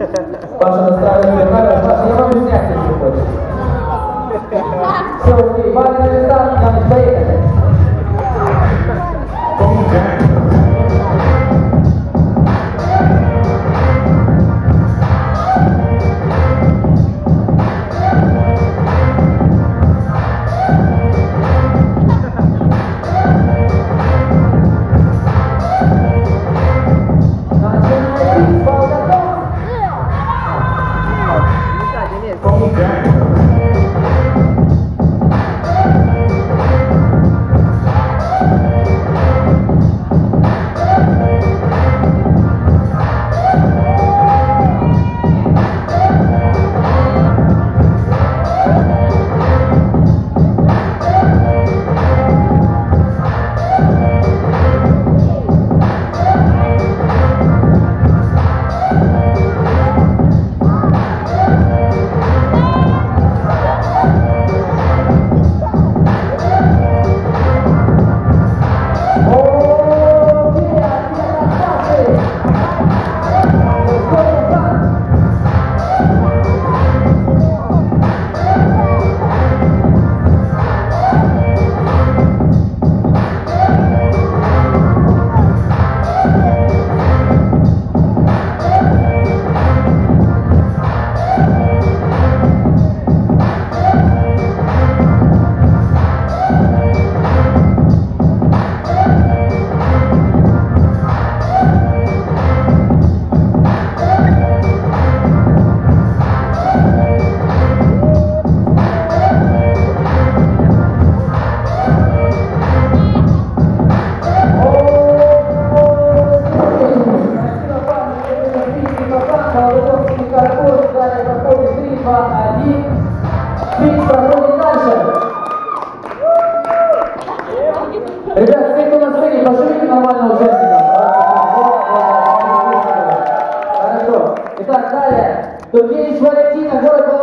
Паша настраивает камеру. Паша, я могу снять, если хочешь. Все, окей. Ваня на местах, Яныч, поехали. Ребят, все, кто на сцене, поживите нормально участникам. Хорошо. Итак, далее. Тургеневич Валентина, город